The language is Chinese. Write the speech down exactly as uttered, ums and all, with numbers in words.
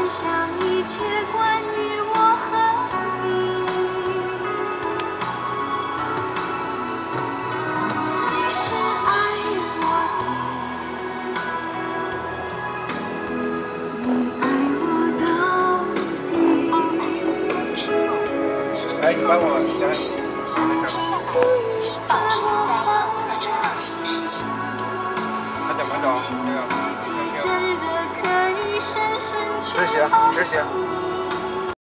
享一切关于我和你。你是爱我的，你爱我到底。 哎，你帮我加。 接下来，请保持在右侧车道行驶。 慢点，慢点，这个，这个，直行，直行。